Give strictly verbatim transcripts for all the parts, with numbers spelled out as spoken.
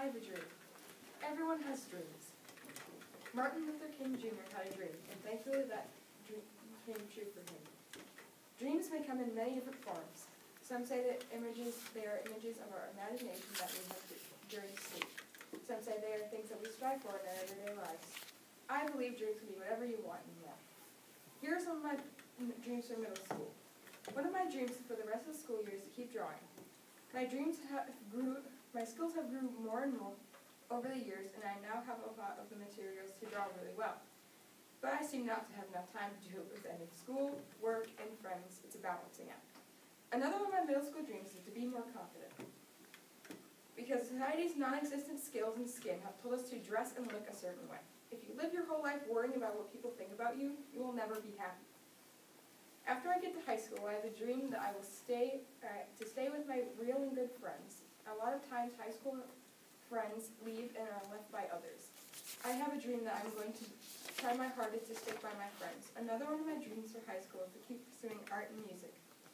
I have a dream. Everyone has dreams. Martin Luther King Junior had a dream, and thankfully that dream came true for him. Dreams may come in many different forms. Some say that images, they are images of our imagination that we have during sleep. Some say they are things that we strive for in our everyday lives. I believe dreams can be whatever you want and more. Here are some of my dreams for middle school. One of my dreams for the rest of the school year is to keep drawing. My dreams have grew, my skills have grew more and more over the years, and I now have a lot of the materials to draw really well. But I seem not to have enough time to do it with any school, work, and friends. It's a balancing act. Another one of my middle school dreams is to be more confident. Because society's non-existent skills and skin have told us to dress and look a certain way. If you live your whole life worrying about what people think about you, you will never be happy. After I get to high school, I have a dream that I will stay, uh, to stay with my real and good friends. A lot of times, high school friends leave and are left by others. I have a dream that I'm going to try my hardest to stick by my friends. Another one of my dreams for high school is to keep pursuing art and music.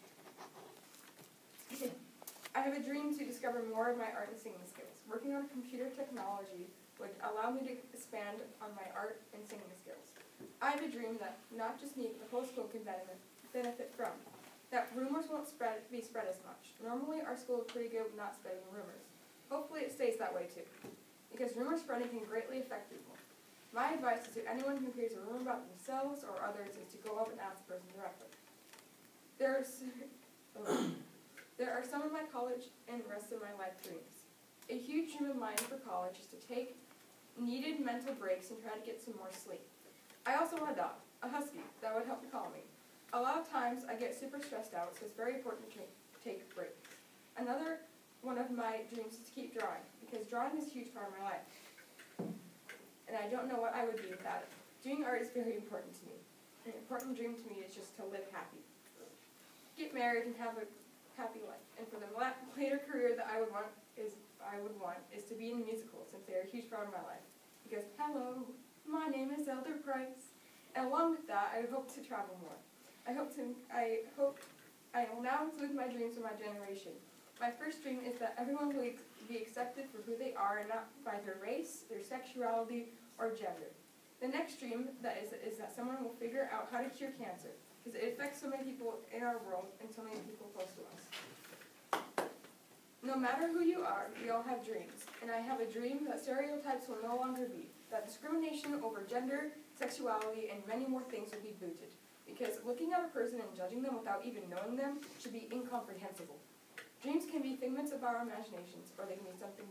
I have a dream to discover more of my art and singing skills. Working on computer technology would allow me to expand on my art and singing skills. I have a dream that not just me, but the whole school can benefit from. That rumors won't spread, be spread as much. Normally, our school is pretty good with not spreading rumors. Hopefully it stays that way too, because rumor spreading can greatly affect people. My advice is to anyone who hears a rumor about themselves or others is to go up and ask the person directly. There's, there are some of my college and rest of my life dreams. A huge dream of mine for college is to take needed mental breaks and try to get some more sleep. I also want a dog, a husky, that would help to calm me. A lot of times I get super stressed out, so it's very important to take breaks. Another one of my dreams is to keep drawing, because drawing is a huge part of my life. And I don't know what I would do without it. Doing art is very important to me. An important dream to me is just to live happy. Get married and have a happy life. And for the later career that I would want is I would want is to be in musicals, since they're a huge part of my life. Because hello, my name is Elder Price. And along with that, I hope to travel more. I hope to I hope I will now include my dreams for my generation. My first dream is that everyone will be accepted for who they are and not by their race, their sexuality, or gender. The next dream that is, is that someone will figure out how to cure cancer, because it affects so many people in our world and so many people close to us. No matter who you are, we all have dreams, and I have a dream that stereotypes will no longer be, that discrimination over gender, sexuality, and many more things will be booted, because looking at a person and judging them without even knowing them should be incomprehensible. Dreams can be figments of our imaginations, or they can be something